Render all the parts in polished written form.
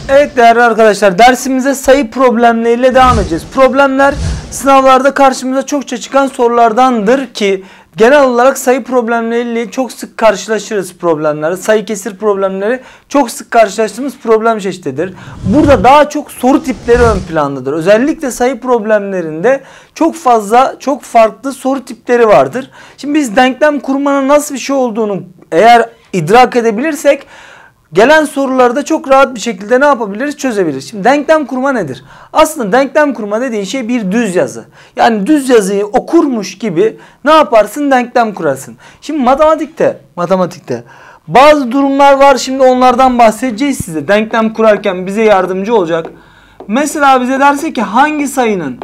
Evet değerli arkadaşlar, dersimize sayı problemleriyle devam edeceğiz. Problemler sınavlarda karşımıza çokça çıkan sorulardandır ki genel olarak sayı problemleriyle çok sık karşılaşırız problemleri. Sayı kesir problemleri çok sık karşılaştığımız problem çeşididir. Burada daha çok soru tipleri ön plandadır. Özellikle sayı problemlerinde çok farklı soru tipleri vardır. Şimdi biz denklem kurmanın nasıl bir şey olduğunu eğer idrak edebilirsek gelen soruları da çok rahat bir şekilde ne yapabiliriz? Çözebiliriz. Şimdi denklem kurma nedir? Aslında denklem kurma dediğin şey bir düz yazı. Yani düz yazıyı okurmuş gibi ne yaparsın? Denklem kurarsın. Şimdi matematikte bazı durumlar var. Şimdi onlardan bahsedeceğiz size. Denklem kurarken bize yardımcı olacak. Mesela bize derse ki hangi sayının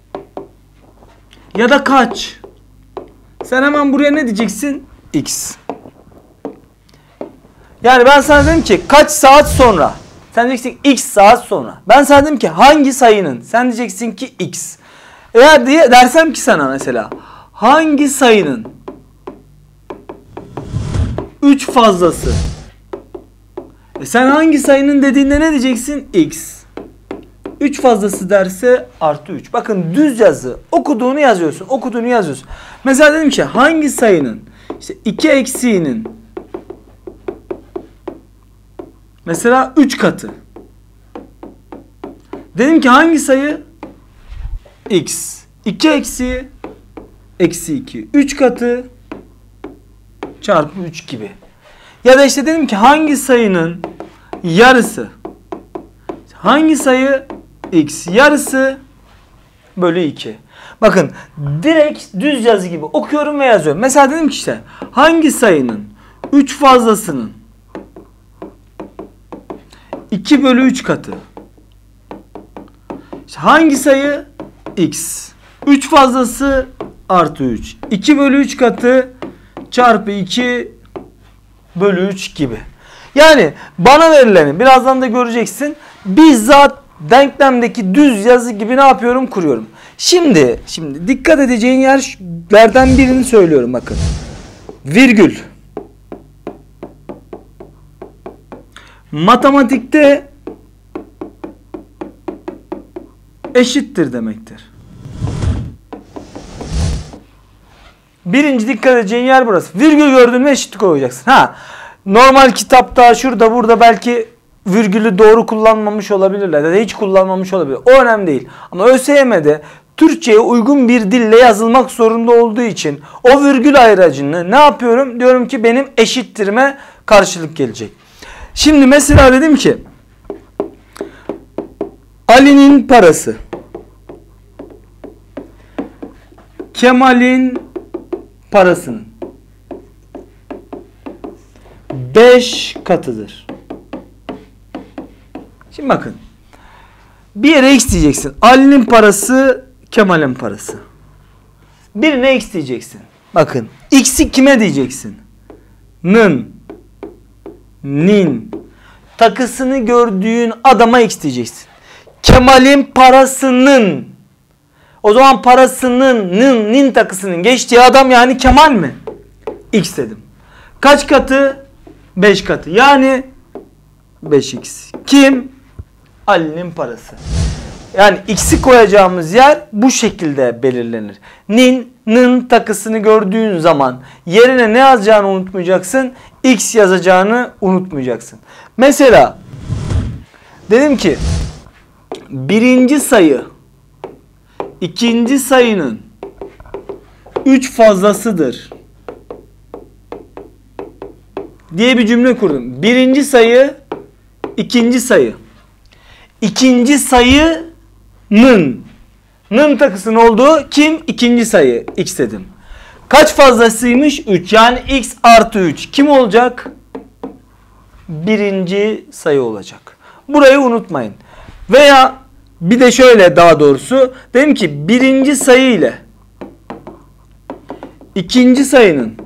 ya da kaç? Sen hemen buraya ne diyeceksin? X. Yani ben sana dedim ki kaç saat sonra? Sen diyeceksin x saat sonra. Ben sana dedim ki hangi sayının? Sen diyeceksin ki x. Eğer dersem ki sana mesela hangi sayının 3 fazlası? Sen hangi sayının dediğinde ne diyeceksin? X. 3 fazlası derse artı 3. Bakın düz yazı. Okuduğunu yazıyorsun. Mesela dedim ki hangi sayının işte 2 eksiğinin mesela 3 katı. Dedim ki hangi sayı? X. 2 eksiği eksi 2. 3 katı çarpı 3 gibi. Ya da işte dedim ki hangi sayının yarısı? Hangi sayı? X. Yarısı bölü 2. Bakın direkt düz yazı gibi okuyorum ve yazıyorum. Mesela dedim ki işte hangi sayının 3 fazlasının 2 bölü 3 katı. İşte hangi sayı? X. 3 fazlası artı 3. 2 bölü 3 katı çarpı 2 bölü 3 gibi. Yani bana verileni birazdan da göreceksin. Bizzat denklemdeki düz yazı gibi ne yapıyorum? Kuruyorum. Şimdi dikkat edeceğin yerlerden birini söylüyorum bakın. Virgül. Matematikte eşittir demektir. Birinci dikkat edeceğin yer burası. Virgül gördün mü eşitlik koyacaksın. Normal kitapta şurada burada belki virgülü doğru kullanmamış olabilirler ya da hiç kullanmamış olabilir. O önemli değil. Ama ÖSYM'de Türkçe'ye uygun bir dille yazılmak zorunda olduğu için o virgül ayracını ne yapıyorum? Diyorum ki benim eşittirime karşılık gelecek. Şimdi mesela dedim ki Ali'nin parası Kemal'in parasının 5 katıdır. Şimdi bakın bir yere x diyeceksin. Ali'nin parası Kemal'in parası. Birine x diyeceksin. Bakın x'i kime diyeceksin? Nin takısını gördüğün adama x diyeceksin. Kemal'in parasının, o zaman parasının nin takısının geçtiği adam yani Kemal mi? X dedim. Kaç katı? 5 katı. Yani 5x. Kim? Ali'nin parası. Yani x'i koyacağımız yer bu şekilde belirlenir. Nın takısını gördüğün zaman yerine ne yazacağını unutmayacaksın. X yazacağını unutmayacaksın. Mesela dedim ki birinci sayı ikinci sayının 3 fazlasıdır diye bir cümle kurdum. Birinci sayı ikinci sayı. İkinci sayının takısının olduğu kim? İkinci sayı x dedim. Kaç fazlasıymış? 3. Yani x artı 3. Kim olacak? Birinci sayı olacak. Burayı unutmayın. Veya bir de şöyle daha doğrusu dedim ki birinci sayı ile ikinci sayının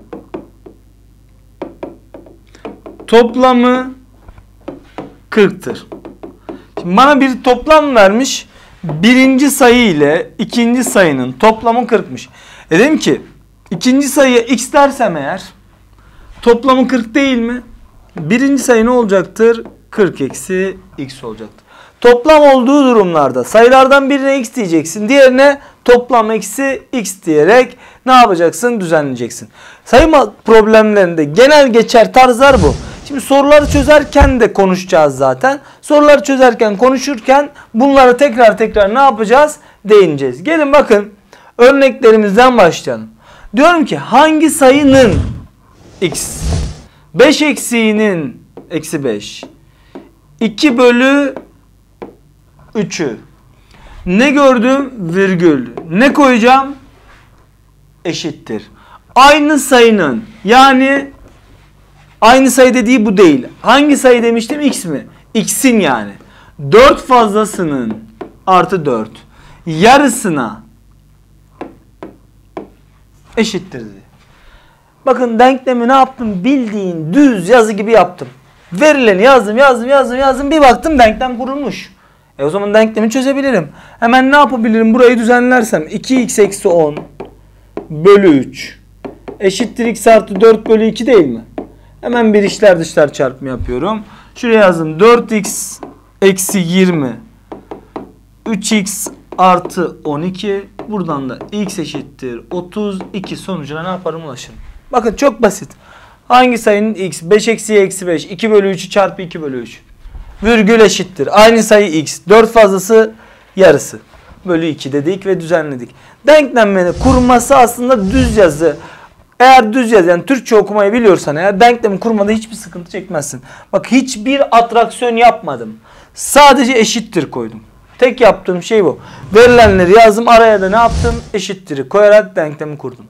toplamı 40'tır. Şimdi bana bir toplam vermiş. Birinci sayı ile ikinci sayının toplamı 40'mış. Dedim ki ikinci sayıya x dersem eğer toplamı 40 değil mi? Birinci sayı ne olacaktır? 40 eksi x olacaktır. Toplam olduğu durumlarda sayılardan birine x diyeceksin. Diğerine toplam eksi x diyerek ne yapacaksın? Düzenleyeceksin. Sayı problemlerinde genel geçer tarzlar bu. Şimdi soruları çözerken de konuşacağız zaten. Soruları çözerken konuşurken bunları tekrar ne yapacağız? Değineceğiz. Gelin bakın örneklerimizden başlayalım. Diyorum ki hangi sayının x 5 eksiğinin eksi 5 2 bölü 3'ü ne gördüm? Virgül. Ne koyacağım? Eşittir. Aynı sayının yani aynı sayı dediği bu değil. Hangi sayı demiştim? X mi? X'in yani. 4 fazlasının artı 4 yarısına eşittir diye. Bakın denklemi ne yaptım? Bildiğin düz yazı gibi yaptım. Verileni yazdım. Bir baktım denklem kurulmuş. O zaman denklemi çözebilirim. Hemen ne yapabilirim? Burayı düzenlersem 2x eksi 10 bölü 3 eşittir x artı 4 bölü 2 değil mi? Hemen bir içler dışlar çarpımı yapıyorum. Şuraya yazdım. 4x eksi 20 3x artı 12. Buradan da x eşittir 32 sonucuna ne yaparım? Ulaşırım. Bakın çok basit. Hangi sayının x? 5 eksiye eksi 5. 2 bölü 3'ü çarpı 2 bölü 3. Virgül eşittir. Aynı sayı x. 4 fazlası yarısı. Bölü 2 dedik ve düzenledik. Denklemlerini kurması aslında düz yazı. Eğer düz yazı yani Türkçe okumayı biliyorsan eğer denklemi kurmada hiçbir sıkıntı çekmezsin. Bak hiçbir atraksiyon yapmadım. Sadece eşittir koydum. Tek yaptığım şey bu. Verilenleri yazdım. Araya da ne yaptım? Eşittir'i koyarak denklemi kurdum.